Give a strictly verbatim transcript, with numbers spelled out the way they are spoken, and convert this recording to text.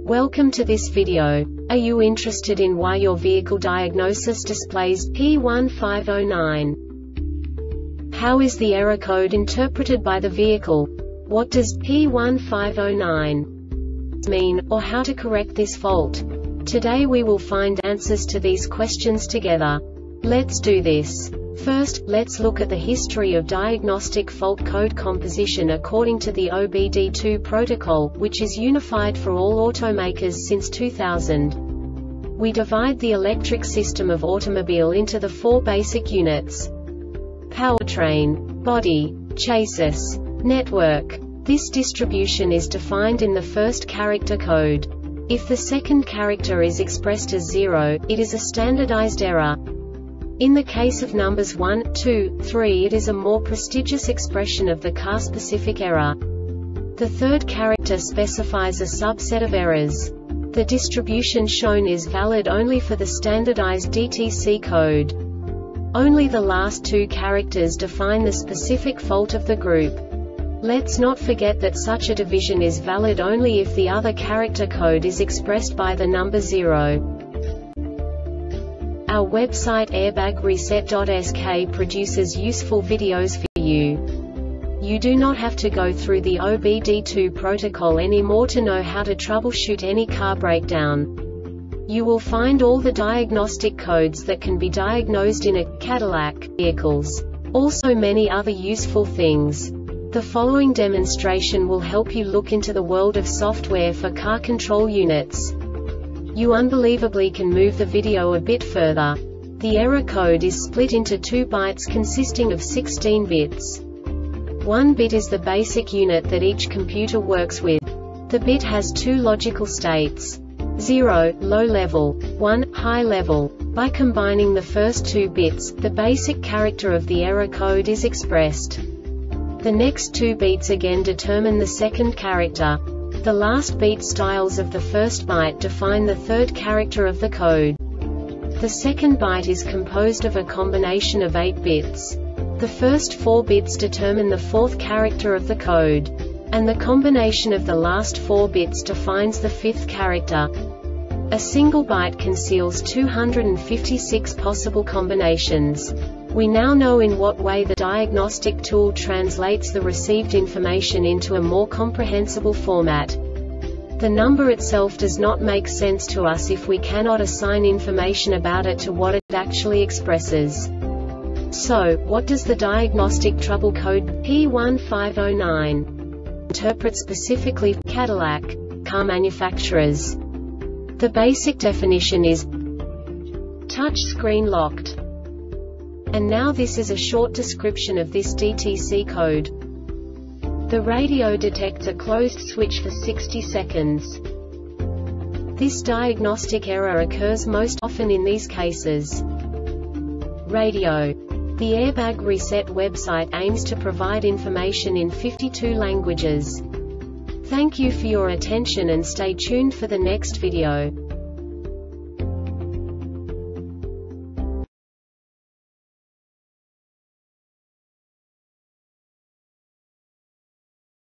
Welcome to this video. Are you interested in why your vehicle diagnosis displays P one five zero nine? How is the error code interpreted by the vehicle? What does P one five zero nine mean, or how to correct this fault? Today we will find answers to these questions together. Let's do this. First, let's look at the history of diagnostic fault code composition according to the O B D two protocol, which is unified for all automakers since two thousand. We divide the electric system of automobile into the four basic units: powertrain, body, chassis, network. This distribution is defined in the first character code. If the second character is expressed as zero, it is a standardized error. In the case of numbers one, two, three, it is a more prestigious expression of the car-specific error. The third character specifies a subset of errors. The distribution shown is valid only for the standardized D T C code. Only the last two characters define the specific fault of the group. Let's not forget that such a division is valid only if the other character code is expressed by the number zero. Our website airbag reset dot S K produces useful videos for you. You do not have to go through the O B D two protocol anymore to know how to troubleshoot any car breakdown. You will find all the diagnostic codes that can be diagnosed in a Cadillac vehicles. Also many other useful things. The following demonstration will help you look into the world of software for car control units. You unbelievably can move the video a bit further. The error code is split into two bytes consisting of sixteen bits. One bit is the basic unit that each computer works with. The bit has two logical states: zero, low level, one, high level. By combining the first two bits, the basic character of the error code is expressed. The next two bits again determine the second character. The last beat styles of the first byte define the third character of the code. The second byte is composed of a combination of eight bits. The first four bits determine the fourth character of the code. And the combination of the last four bits defines the fifth character. A single byte conceals two hundred fifty-six possible combinations. We now know in what way the diagnostic tool translates the received information into a more comprehensible format. The number itself does not make sense to us if we cannot assign information about it to what it actually expresses. So, what does the diagnostic trouble code P one five zero nine interpret specifically for Cadillac car manufacturers? The basic definition is touch screen locked. And now this is a short description of this D T C code. The radio detects a closed switch for sixty seconds. This diagnostic error occurs most often in these cases. Radio. The Airbag Reset website aims to provide information in fifty-two languages. Thank you for your attention and stay tuned for the next video.